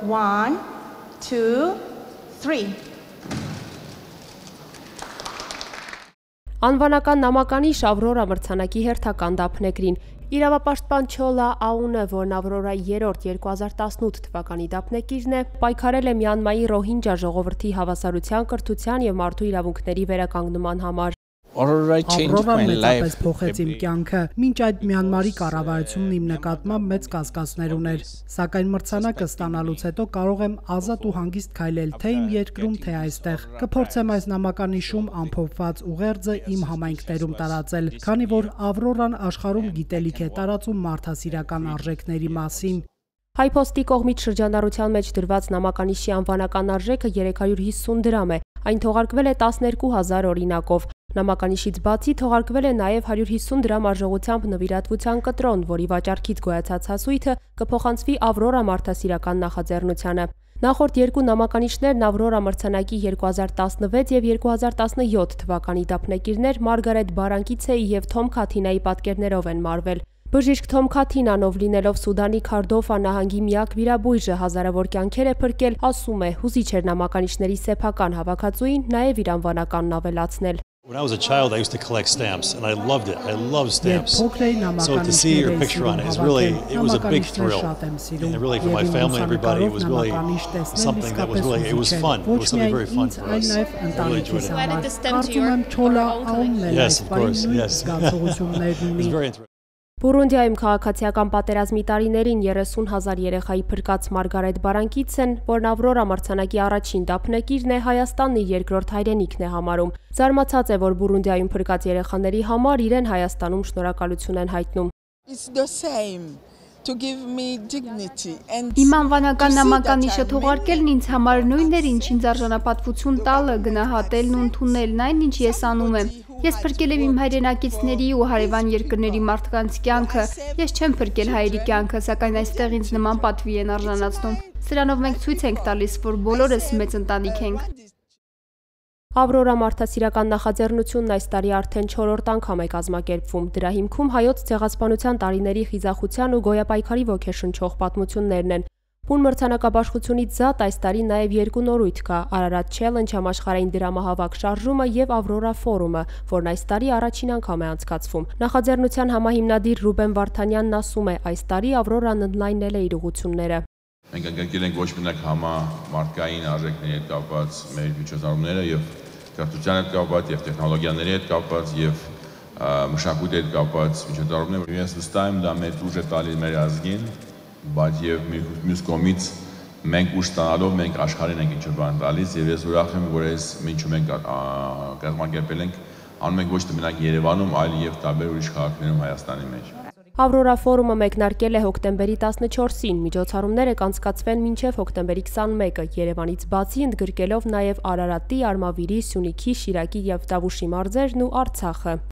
1, 2, 3. Անվանական նամականիշ Ավրորա մրցանակի հերթական դափնեկրին իրավապաշտպան Չոլա Աունը, որն Ավրորայի 3-րդ 2018 թվականի դափնեկիրն է, պայքարել է Մյանմայի Ռոհինջա ժողովրդի հավասարության, կրթության և մարդու իրավունքների վերականգնման համար։ Ավրորան մեծապես փոխեց իմ կյանքը, մինչ այդ Մյանմարի կառավարությունն իմ նկատմամբ մեծ կասկածներ ուներ, սակայն մրցանակը ստանալուց հետո կարող եմ ազատ ու հանգիստ քայլել թե իմ երկրում, թե այստեղ։ Կփորձեմ այս նամականիշում ամփոփված ուղերձը իմ համայնքներում տարածել, քանի որ Ավրորան աշխարհում գիտելիք է տարածում մարդասիրական արժեքների մասին։ Հայփոստի կողմից շրջանառության մեջ դրված նամականիշի անվանական արժեքը 350 դրամ է, այն թողարկվել է 12,000 օրինակով։ Նամականիշից բացի թողարկվել է նաև 150 դրամ արժողությամբ նվիրատվության կտրոն, որի վաճառքից գոյացած հասույթը կփոխանցվի Ավրորա մարդասիրական նախաձեռնությանը։ Նախորդ երկու նամականիշներն Ավրորա մրցանակի 2016 և 2017 թվականի դափնեկիրներ Մարգարետ Բարանկիցեի և Թոմ Քաթինայի պատկերներով են մարվել։ Բժիշկ Թոմ Քաթինանով լինելով Սուդանի Քարդոֆա նահանգի միակ վիրաբույժը հազարավոր կյանքեր է փրկել, ասում է, հուզիչ էր նամականիշների սեփական հավաքածուին նաև իր անվանականն ավելացնել։ When I was a child, I used to collect stamps, and I loved it. I love stamps. So to see your picture on it it was a big thrill. And really for my family and everybody, it was really something that was really, it was fun. It was something very fun for us. I really enjoyed it. Why did this stem to your own collection? Yes, of course, yes. It was very interesting. Բուրունդիայում քաղաքացիական պատերազմի տարիներին 30,000 երեխայի փրկած Մարգարետ Բարանկիցեն, որն Ավրորա մրցանակի առաջին դափնեկիրն է, Հայաստանն իր երկրորդ հայրենիքն է համարում։ Զարմացած է, որ Բուրունդիայում փրկած երեխաների համար իրեն Հայաստանում շնորհակալություն են հայտնում։ Իմ անվանական նամականիշը թողարկելն ինձ համար նույնն էր, ինչ ինձ արժանապատվություն տալը, գնահատելն ու ընդունելն այն, ինչ ես անում եմ։ Ես փրկել եմ իմ հայրենակիցների ու հարևան երկրների մարդկանց կյանքը։ Ես չեմ փրկել հայերի կյանքը, սակայն այստեղ ինձ նման պատվի են արժանացնում։ Սրանով մենք ցույց ենք տալիս, որ բոլորս մեծ ընտանիք ենք։ Ավրորա մարդասիրական նախաձեռնությունն այս տարի արդեն 4-րդ անգամ է կազմակերպվում։ Դրա հիմքում հայոց ցեղասպանության տարիների խիզախության ու գոյապայքարի ոգեշնչող պատմություններն են։ Բուն մրցանակաբաշխությունից զատ այս տարի նաև երկու նորույթ կա՝ Արարատ Challenge համաշխարհային դրամահավաք շարժումը և Ավրորա ֆորումը, որն այս տարի առաջին անգամ է անցկացվում։ Նախաձեռնության համահիմնադիր Ռուբեն Վարդանյանն ասում է, այս տարի Ավրորան ընդլայնել է իր ուղղությունները։ Մենք ընդգրկել ենք ոչ միայն համամարտկային արժեքների հետ կապված մեր միջոցառումները եւ կրթության հետ կապված եւ տեխնոլոգիաների հետ կապված եւ մշակույթի հետ կապված միջոցառումներ։ Ես վստահ եմ, դա մեծ ուժ է տալիս մեր ազգին, բայց եւ մյուս կողմից մենք ուժ ստանալով մենք աշխարհին ենք ինչ-որ բան տալիս եւ ես ուրախ եմ, որ այս ինչու մենք կազմակերպել ենք, անում ենք ոչ թե միայն Երևանում, այլ եւ տարբեր ուրիշ քաղաքներում Հայաստանի մեջ։ Ավրորա ֆորումը մեկնարկել է հոկտեմբերի 14-ին, միջոցառումները կանցկացվեն մինչև հոկտեմբերի 21-ը, Երևանից բացի ընդգրկելով նաև Արարատի, Արմավիրի, Սյունիքի, Շիրակի և Տավուշի մարզերն ու Արցախը։